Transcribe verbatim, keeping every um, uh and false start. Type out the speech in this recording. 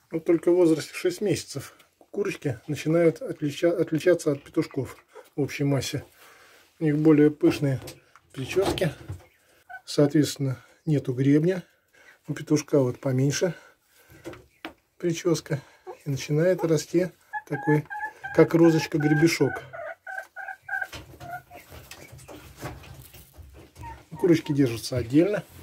Вот только в возрасте шесть месяцев курочки начинают отлича, отличаться от петушков в общей массе. У них более пышные прически, соответственно, нету гребня. У петушка вот поменьше прическа. И начинает расти такой, как розочка-гребешок. Курочки держатся отдельно.